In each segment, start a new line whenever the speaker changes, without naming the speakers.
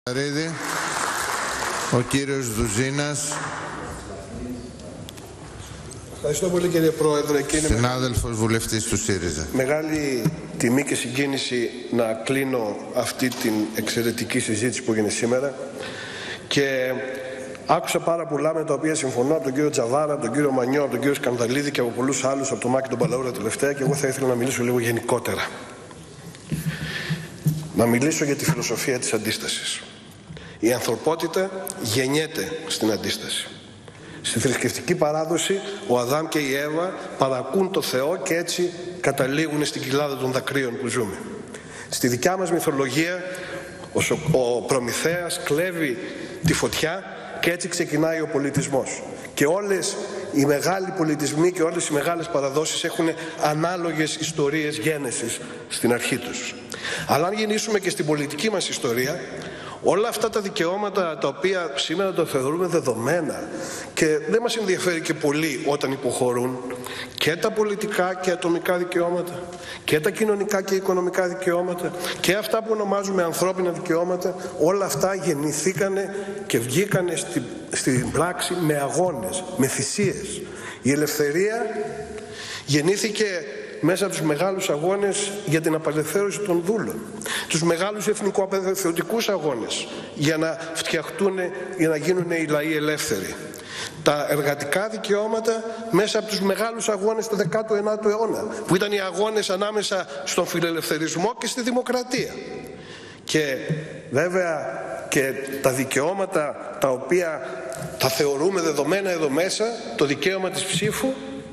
Ο κύριος Δουζίνας.
Ευχαριστώ πολύ, κύριε Πρόεδρε.
Συνάδελφος βουλευτής του ΣΥΡΙΖΑ.
Μεγάλη τιμή και συγκίνηση να κλείνω αυτή την εξαιρετική συζήτηση που έγινε σήμερα, και άκουσα πάρα πολλά με τα οποία συμφωνώ από τον κύριο Τζαβάρα, από τον κύριο Μανιό, από τον κύριο Σκανδαλίδη και από πολλούς άλλους, από τον Μάκη τον Παλαούρα τελευταία, και εγώ θα ήθελα να μιλήσω λίγο γενικότερα. Να μιλήσω για τη φιλοσοφία της αντίστασης. Η ανθρωπότητα γεννιέται στην αντίσταση. Στη θρησκευτική παράδοση ο Αδάμ και η Εύα παρακούν το Θεό και έτσι καταλήγουν στην κοιλάδα των δακρύων που ζούμε. Στη δικιά μας μυθολογία ο Προμηθέας κλέβει τη φωτιά και έτσι ξεκινάει ο πολιτισμός. Και όλες οι μεγάλοι πολιτισμοί και όλες οι μεγάλες παραδόσεις έχουν ανάλογες ιστορίες γένεσης στην αρχή τους. Αλλά αν γεννήσουμε και στην πολιτική μας ιστορία, όλα αυτά τα δικαιώματα τα οποία σήμερα το θεωρούμε δεδομένα και δεν μας ενδιαφέρει και πολύ όταν υποχωρούν, και τα πολιτικά και ατομικά δικαιώματα και τα κοινωνικά και οικονομικά δικαιώματα και αυτά που ονομάζουμε ανθρώπινα δικαιώματα, όλα αυτά γεννηθήκανε και βγήκανε στην πράξη με αγώνες, με θυσίες. Η ελευθερία γεννήθηκε μέσα από τους μεγάλους αγώνες για την απελευθέρωση των δούλων, τους μεγάλους εθνικοαπελευθερωτικούς αγώνες για να φτιαχτούν, για να γίνουν οι λαοί ελεύθεροι. Τα εργατικά δικαιώματα μέσα από τους μεγάλους αγώνες του 19ου αιώνα, που ήταν οι αγώνες ανάμεσα στον φιλελευθερισμό και στη δημοκρατία. Και βέβαια και τα δικαιώματα τα οποία τα θεωρούμε δεδομένα εδώ μέσα, το δικαίωμα της ψήφου,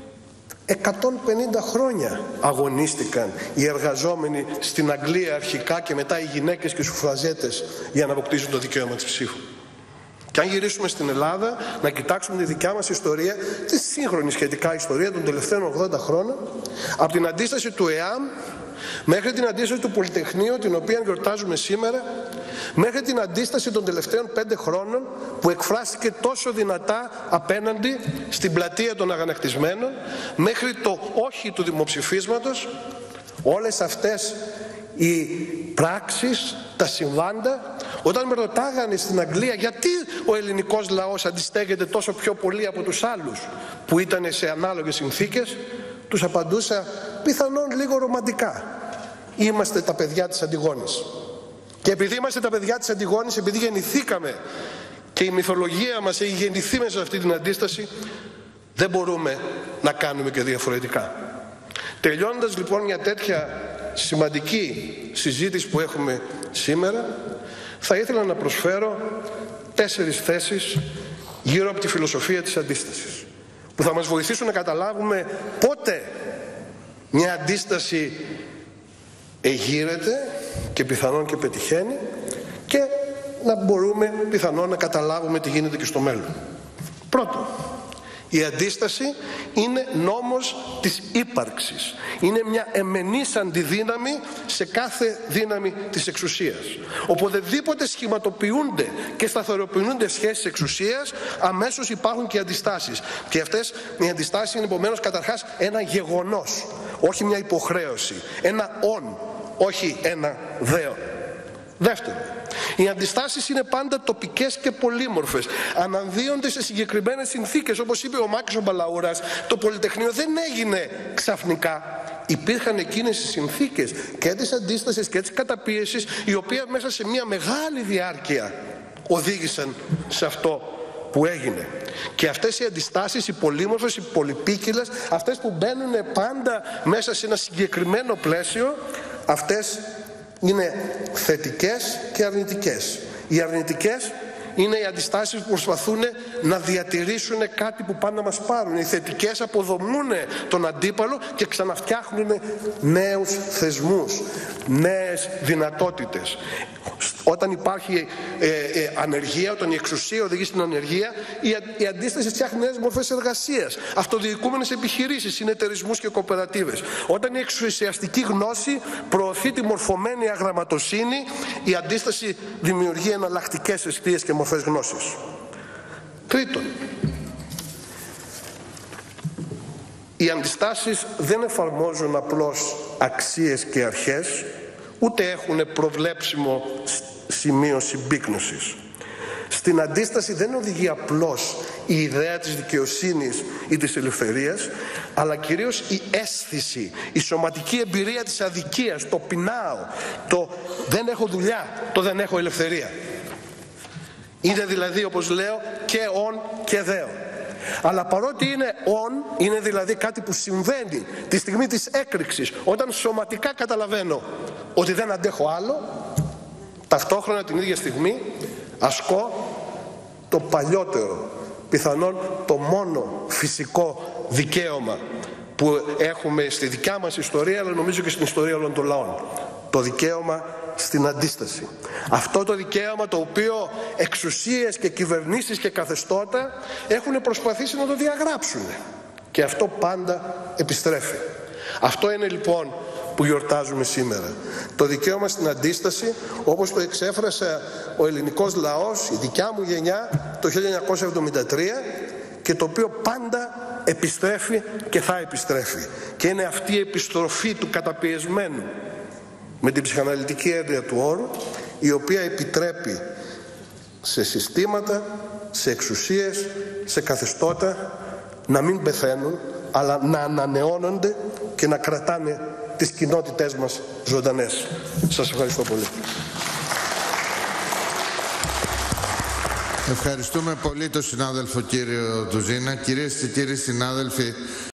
150 χρόνια αγωνίστηκαν οι εργαζόμενοι στην Αγγλία αρχικά και μετά οι γυναίκες και οι σουφραζέτες για να αποκτήσουν το δικαίωμα της ψήφου. Και αν γυρίσουμε στην Ελλάδα, να κοιτάξουμε τη δικιά μας ιστορία, τη σύγχρονη σχετικά ιστορία των τελευταίων 80 χρόνων, από την αντίσταση του ΕΑΜ μέχρι την αντίσταση του Πολυτεχνείου, την οποία γιορτάζουμε σήμερα, μέχρι την αντίσταση των τελευταίων 5 χρόνων που εκφράστηκε τόσο δυνατά απέναντι στην πλατεία των αγανακτισμένων, μέχρι το όχι του δημοψηφίσματος, όλες αυτές οι πράξεις, τα συμβάντα. Όταν με ρωτάγανε στην Αγγλία γιατί ο ελληνικός λαός αντιστέκεται τόσο πιο πολύ από τους άλλους που ήταν σε ανάλογες συνθήκες, τους απαντούσα πιθανόν λίγο ρομαντικά: είμαστε τα παιδιά της Αντιγόνης. Και επειδή είμαστε τα παιδιά της Αντιγόνης, επειδή γεννηθήκαμε και η μυθολογία μας έχει γεννηθεί μέσα σε αυτή την αντίσταση, δεν μπορούμε να κάνουμε και διαφορετικά. Τελειώνοντας λοιπόν μια τέτοια σημαντική συζήτηση που έχουμε σήμερα, θα ήθελα να προσφέρω 4 θέσεις γύρω από τη φιλοσοφία της αντίστασης, που θα μας βοηθήσουν να καταλάβουμε πότε μια αντίσταση εγείρεται και πιθανόν και πετυχαίνει, και να μπορούμε πιθανόν να καταλάβουμε τι γίνεται και στο μέλλον. Πρώτον, η αντίσταση είναι νόμος της ύπαρξης. Είναι μια εμενής αντιδύναμη σε κάθε δύναμη της εξουσίας. Οποτεδήποτε σχηματοποιούνται και σταθεροποιούνται σχέσεις εξουσίας, αμέσως υπάρχουν και αντιστάσεις. Και αυτές οι αντιστάσεις είναι επομένως καταρχάς ένα γεγονός, όχι μια υποχρέωση. Ένα ον, όχι ένα δέον. Δεύτερον, οι αντιστάσεις είναι πάντα τοπικές και πολύμορφες. Αναδύονται σε συγκεκριμένες συνθήκες. Όπως είπε ο Μάκης ο Μπαλαούρας, το Πολυτεχνείο δεν έγινε ξαφνικά. Υπήρχαν εκείνες οι συνθήκες και της αντίστασης και της καταπίεσης, οι οποίες μέσα σε μια μεγάλη διάρκεια οδήγησαν σε αυτό που έγινε. Και αυτές οι αντιστάσεις, οι πολύμορφες, οι πολυπίκυλες, αυτές που μπαίνουν πάντα μέσα σε ένα συγκεκριμένο πλαίσιο, αυτές είναι θετικές και αρνητικές. Οι αρνητικές είναι οι αντιστάσεις που προσπαθούν να διατηρήσουν κάτι που πάνε να μας πάρουν. Οι θετικές αποδομούν τον αντίπαλο και ξαναφτιάχνουν νέους θεσμούς, νέες δυνατότητες. Όταν υπάρχει ανεργία, όταν η εξουσία οδηγεί στην ανεργία, η αντίσταση φτιάχνει νέες μορφές εργασίας, αυτοδιοικούμενες επιχειρήσεις, συνεταιρισμούς και κοοπερατίβες. Όταν η εξουσιαστική γνώση προωθεί τη μορφωμένη αγραμματοσύνη, η αντίσταση δημιουργεί εναλλακτικές αιστείες και μορφές γνώσης. Τρίτον, οι αντιστάσεις δεν εφαρμόζουν απλώς αξίες και αρχές, ούτε έχουν προβλέψιμο σημείο συμπίκνωσης. Στην αντίσταση δεν οδηγεί απλώς η ιδέα της δικαιοσύνης ή της ελευθερίας, αλλά κυρίως η αίσθηση, η σωματική εμπειρία της αδικίας, το πεινάω, το δεν έχω δουλειά, το δεν έχω ελευθερία. Είναι δηλαδή, όπως λέω, και ον και δέο. Αλλά παρότι είναι on, είναι δηλαδή κάτι που συμβαίνει τη στιγμή της έκρηξης, όταν σωματικά καταλαβαίνω ότι δεν αντέχω άλλο, ταυτόχρονα την ίδια στιγμή ασκώ το παλιότερο, πιθανόν το μόνο φυσικό δικαίωμα που έχουμε στη δικιά μας ιστορία, αλλά νομίζω και στην ιστορία όλων των λαών. Το δικαίωμα στην αντίσταση. Αυτό το δικαίωμα το οποίο εξουσίες και κυβερνήσεις και καθεστώτα έχουν προσπαθήσει να το διαγράψουν. Και αυτό πάντα επιστρέφει. Αυτό είναι λοιπόν που γιορτάζουμε σήμερα. Το δικαίωμα στην αντίσταση, όπως το εξέφρασε ο ελληνικός λαός, η δικιά μου γενιά, το 1973, και το οποίο πάντα επιστρέφει και θα επιστρέφει. Και είναι αυτή η επιστροφή του καταπιεσμένου, με την ψυχαναλυτική έννοια του όρου, η οποία επιτρέπει σε συστήματα, σε εξουσίες, σε καθεστώτα να μην πεθαίνουν, αλλά να ανανεώνονται και να κρατάνε τις κοινότητές μας ζωντανές. Σας ευχαριστώ πολύ.
Ευχαριστούμε πολύ τον συνάδελφο κύριο Ντουζίνα. Κυρίες και κύριοι συνάδελφοι,